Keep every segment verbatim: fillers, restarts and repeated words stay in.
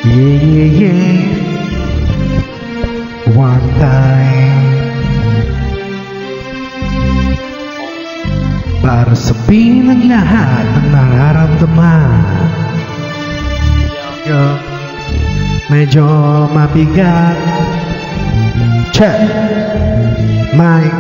Yeah, yeah, yeah. One time. Para sabihin ng lahat ng nararamdaman. Medyo mabigat. Check. Mic.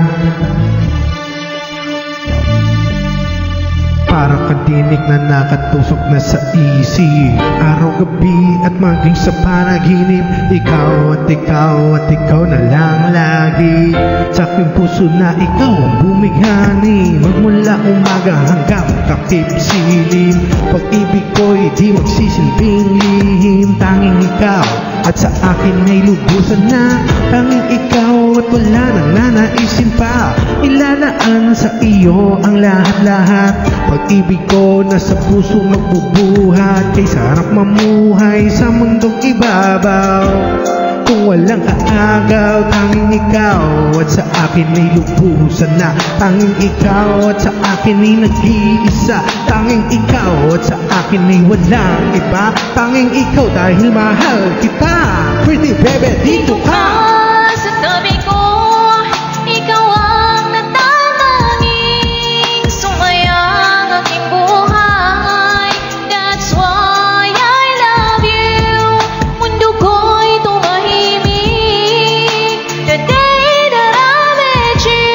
Para katinig na nakatusok na sa isip. Araw-gabi at maging sa panaginip. Ikaw at ikaw at ikaw na lang lagi. Sa aking puso na ikaw ang bumighani. Magmula umaga hanggang takip silim. Pag-ibig ko'y di magsisilbing lihim. Tanging ikaw at sa akin ay lubusan na. Tanging ikaw at wala nang nanaisin pa. Ilalaan sa iyo ang lahat-lahat. Pag-ibig ko nasa puso magbubuhat. Kay sarap mamuhay sa mundong ibabaw. Kung walang kaagaw, tanging ikaw at sa akin ay lubusan na. Tanging ikaw at sa akin ay nag-iisa. Tanging ikaw at sa akin ay walang iba. Tanging ikaw dahil mahal kita. Pretty baby, dito ka sa tabi ko. Ikaw ang natatanging sumayang aking buhay. That's why I love you. Mundo ko'y tumahimik the day that I met you.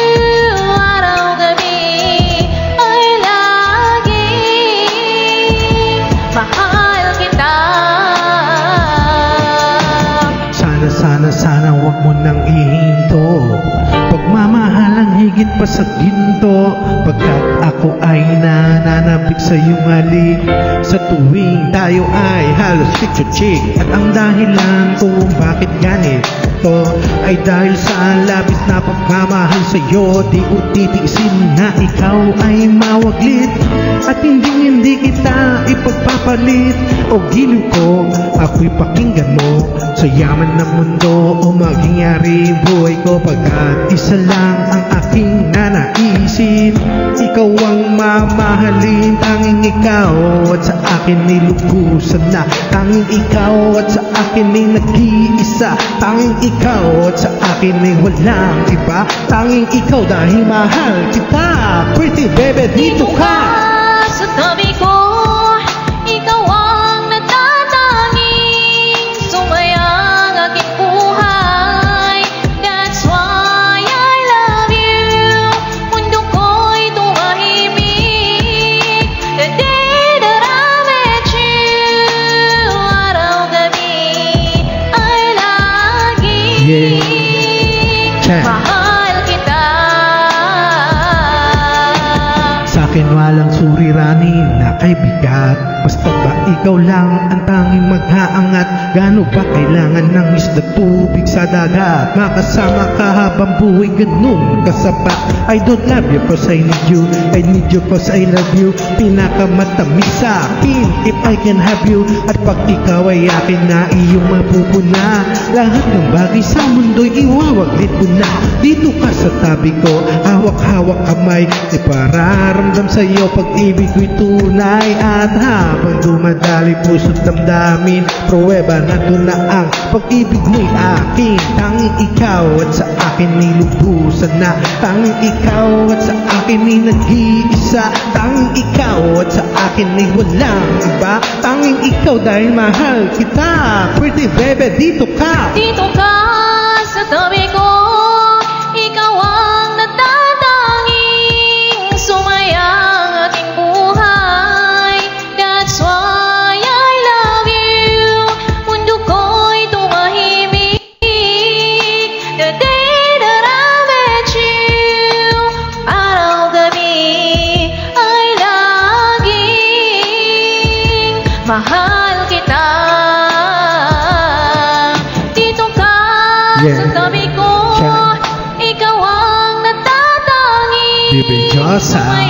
Araw-gabi ay laging mahal kita. Sana, sana, sana wag mo nang ihinto. Pagmamahalang higit pa sa ginto. Pagkat ako ay nananabik sa iyong halik. Sa tuwing tayo ay halos chick-chick. At ang dahilan kung bakit ganito ay dahil sa labis na pagmamahal sa iyo. Di ko titiisin na ikaw ay mawaglit. At hindi hindi kita ipagpapalit. O giliw ko, ako'y pakinggan mo. Sa yaman ng mundo o maging yari buhay ko. Pagkat isa lang ang aking nanaisin. Ikaw ang mamahalin. Tanging ikaw at sa akin ay lubusan na. Tanging ikaw at sa akin ay nag-iisa. Tanging ikaw at sa akin ay walang iba. Tanging ikaw dahil mahal kita. Pretty baby, dito ka sa tabi ko. Ikaw ang natatanging sumayang aking buhay. That's why I love you. Mundo ko'y tumahimik the day that I met you. Araw-gabi ay laging Yeah. mahal kita. Sa'kin walang suriranin na kay bigat. Basta ba ikaw lang ang tanging maghaangat. Gano ba kailangan ng isda tubig sa dagat? Makasama ka habang buhay ganun kasapat. I don't love you cause I need you. I need you cause I love you. Pinakamatamis sa akin if I can have you. At pag ikaw ay akin na iyong mapupuna. Lahat ng bagay sa mundo'y iwawaglit mo na. Dito ka sa tabi ko, hawak-hawak kamay. Ipararamdam sa'yo pag-ibig ko'y tunay. At habang dumadali puso't damdamin, pruweba na doon na ang pag-ibig mo'y akin. Tanging ikaw at sa akin ay lubusan na. Tanging ikaw at sa akin ay nag-iisa. Tanging ikaw at sa akin ay walang iba. Tanging ikaw dahil mahal kita. Pretty baby, dito ka Dito ka sa tabi ko. Ikaw ang natatanging sumayang aking buhay. That's why I love you. Mundo ko'y tumahimik the day that I met you. Araw-gabi ay laging mahal kita. Dito ka Yeah. sa tabi ko. Check. Ikaw ang natatanging Baby Josa.